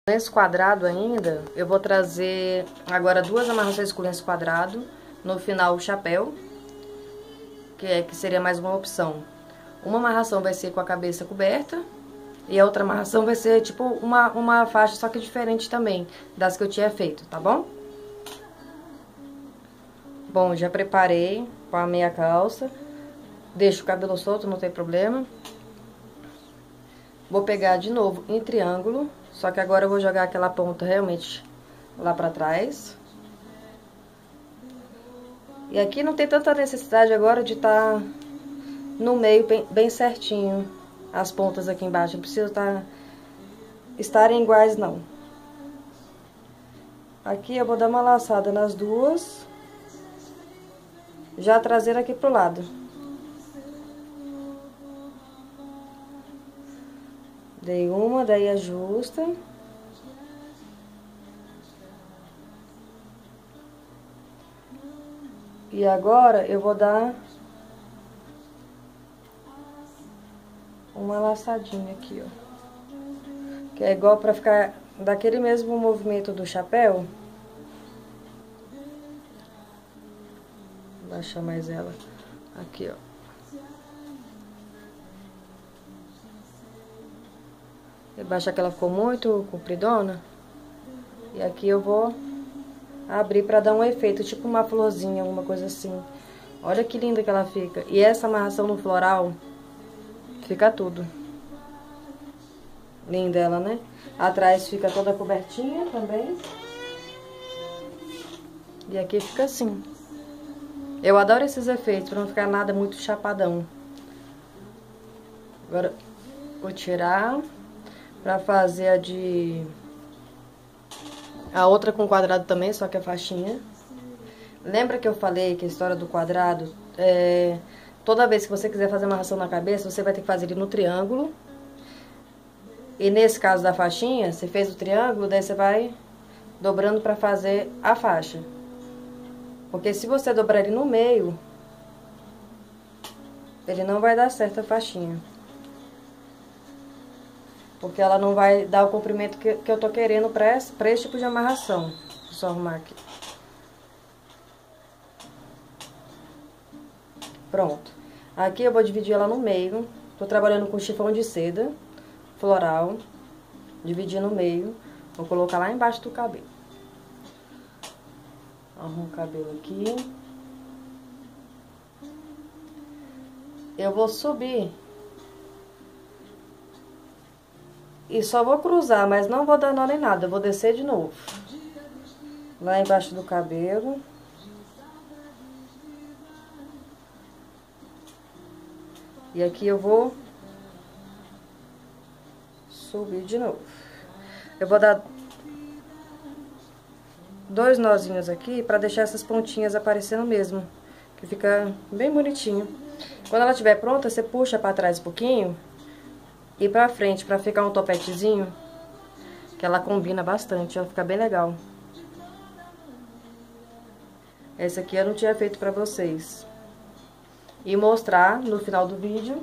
Lenço quadrado ainda, eu vou trazer agora 2 amarrações com lenço quadrado. No final o chapéu, que seria mais uma opção. Uma amarração vai ser com a cabeça coberta. E a outra amarração vai ser tipo uma faixa, só que diferente também das que eu tinha feito, tá bom? Bom, já preparei com a meia calça. Deixo o cabelo solto, não tem problema. Vou pegar de novo em triângulo, só que agora eu vou jogar aquela ponta realmente lá pra trás. E aqui não tem tanta necessidade agora de estar no meio bem certinho. As pontas aqui embaixo, não precisa estarem iguais não. Aqui eu vou dar uma laçada nas duas. Já trazer aqui pro lado. Dei uma, daí ajusta. E agora eu vou dar uma laçadinha aqui, ó. Que é igual pra ficar daquele mesmo movimento do chapéu. Vou baixar mais ela. Aqui, ó. Eu baixar que ela ficou muito compridona. E aqui eu vou abrir pra dar um efeito, tipo uma florzinha, alguma coisa assim. Olha que linda que ela fica. E essa amarração no floral, fica tudo. Linda ela, né? Atrás fica toda cobertinha também. E aqui fica assim. Eu adoro esses efeitos, pra não ficar nada muito chapadão. Agora, vou tirar pra fazer a outra com quadrado também, só que a faixinha. Lembra que eu falei que a história do quadrado, toda vez que você quiser fazer amarração na cabeça, você vai ter que fazer ele no triângulo. E nesse caso da faixinha, você fez o triângulo, daí você vai dobrando pra fazer a faixa. Porque se você dobrar ele no meio, ele não vai dar certo a faixinha. Porque ela não vai dar o comprimento que eu tô querendo pra esse tipo de amarração. Vou só arrumar aqui. Pronto. Aqui eu vou dividir ela no meio. Tô trabalhando com chifão de seda floral. Dividir no meio. Vou colocar lá embaixo do cabelo. Arrumo o cabelo aqui. Eu vou subir. E só vou cruzar, mas não vou dar nó nem nada. Eu vou descer de novo. Lá embaixo do cabelo. E aqui eu vou subir de novo. Eu vou dar 2 nozinhos aqui pra deixar essas pontinhas aparecendo mesmo. Que fica bem bonitinho. Quando ela estiver pronta, você puxa pra trás um pouquinho. E pra frente, pra ficar um topetezinho. Que ela combina bastante, ó, fica bem legal. Essa aqui eu não tinha feito pra vocês. E mostrar no final do vídeo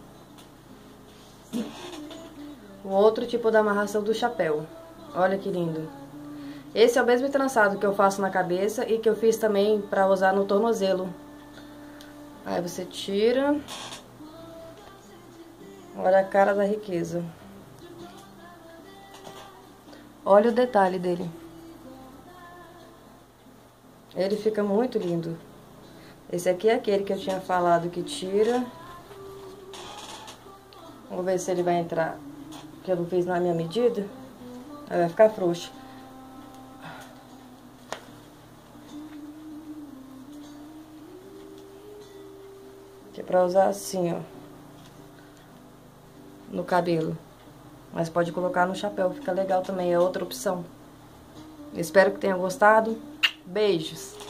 o outro tipo da amarração do chapéu. Olha que lindo. Esse é o mesmo trançado que eu faço na cabeça e que eu fiz também pra usar no tornozelo. Aí você tira. Olha a cara da riqueza. Olha o detalhe dele. Ele fica muito lindo. Esse aqui é aquele que eu tinha falado que tira. Vamos ver se ele vai entrar. Que eu não fiz na minha medida. Aí vai ficar frouxo. Que é pra usar assim, ó. No cabelo. Mas pode colocar no chapéu, fica legal também, é outra opção. Espero que tenham gostado. Beijos!